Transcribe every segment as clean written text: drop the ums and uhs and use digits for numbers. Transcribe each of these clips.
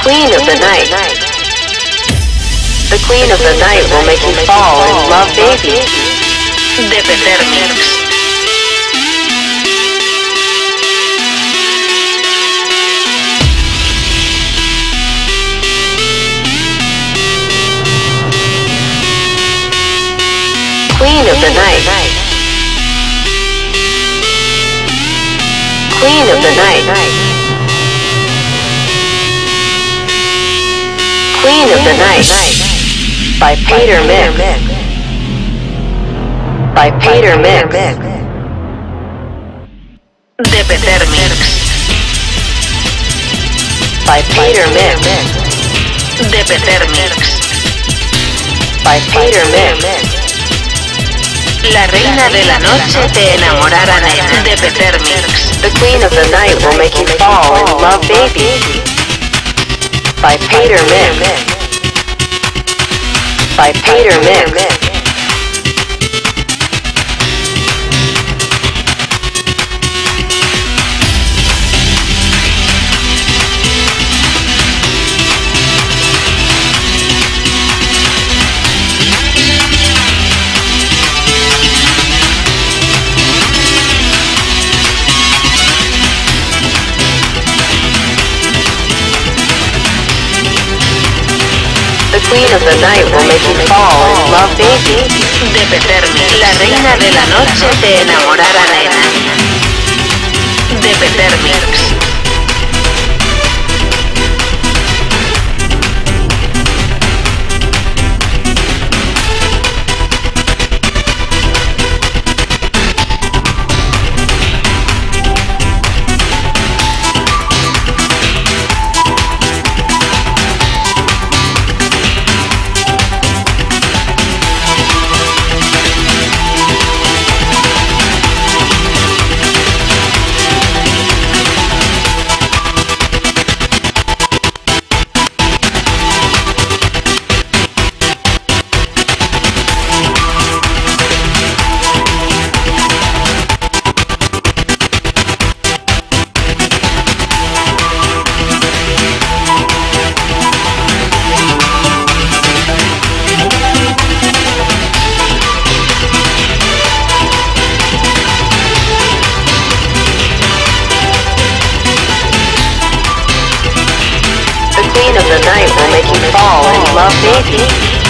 Queen of the night. The queen of the night will make you fall in love, baby. De Peter Mix. Queen of the night. Queen of the night. Queen of the night. By Peter Mix. By Peter Mix. De Peter Mix. By Peter Mix. De Peter Mix. By Peter Mix. La reina de la noche te enamorará de Peter Mix. The queen of the night will make you fall in love, baby. By Peter Mix. By Peter Mix. The queen of the night will make you fall in love, baby. De Peter Mix. La reina de la noche te enamorará, nena. De Peter Mix. Of the night will make you fall in love, baby.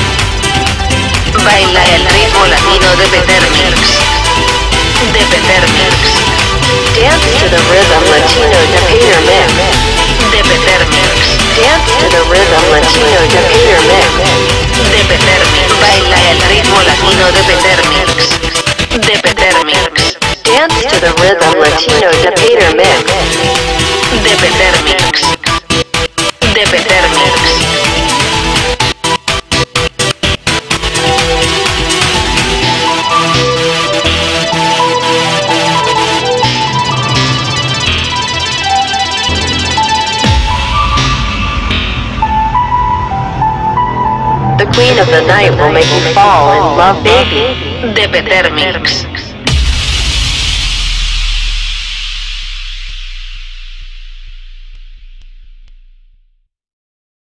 Baila el ritmo latino de Peter Mix. De Peter Mix. Dance to the rhythm latino de Peter Mix. De Peter Mix. Dance to the rhythm latino de Peter Mix. De Peter Mix. Baila el ritmo latino de Peter Mix. De Peter Mix. Dance to the rhythm latino de Peter Mix. De Peter Mix. De Peter Mix. The queen of the night will make you fall in love, baby. De Peter Mix.